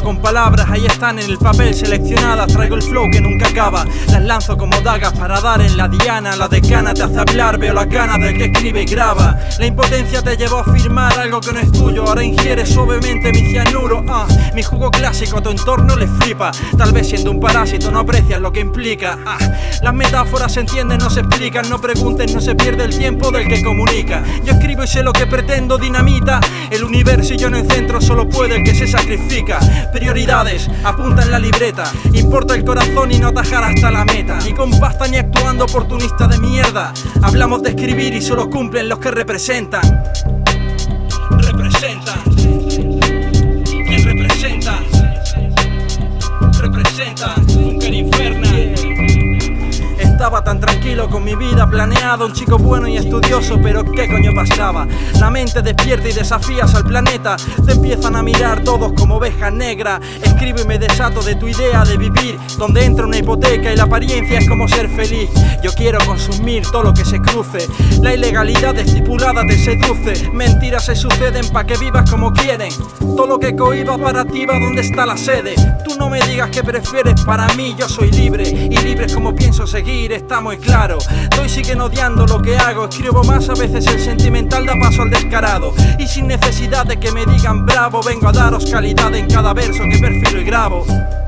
con palabras, ahí están en el papel seleccionadas. Traigo el flow que nunca acaba, las lanzo como dagas para dar en la diana. La decana te hace hablar, veo las ganas del que escribe y graba. La impotencia te llevó a firmar algo que no es tuyo. Ahora ingieres suavemente mi cianuro. Mi jugo clásico a tu entorno le flipa. Tal vez siendo un parásito no aprecias lo que implica. Las metáforas se entienden, no se explican. No preguntes, no se pierde el tiempo del que comunica. Yo escribo y sé lo que pretendo, dinamita el universo y yo en el centro. Solo puede el que se sacrifica. Prioridades, apunta en la libreta. Importa el corazón y no atajar hasta la meta. Ni con pasta ni actuando oportunista de mierda. Hablamos de escribir y solo cumplen los que representan. Representan. ¿Quién representa? Representa Bunker Infernal. Estaba tan tranquilo con mi vida planeado, un chico bueno y estudioso, pero ¿qué coño pasaba? La mente despierta y desafías al planeta. Te empiezan a mirar todos como ovejas negras. Escribo y me desato de tu idea de vivir, donde entra una hipoteca y la apariencia es como ser feliz. Yo quiero consumir todo lo que se cruce. La ilegalidad estipulada te seduce. Mentiras se suceden pa' que vivas como quieren. Todo lo que cohiba para ti va donde está la sede. Tú no me digas que prefieres, para mí yo soy libre. Y libre es como pienso seguir, está muy claro. Doy siguen odiando lo que hago. Escribo más, a veces el sentimental da paso al descarado. Y sin necesidad de que me digan bravo, vengo a daros calidad en cada verso que perfilo y grabo.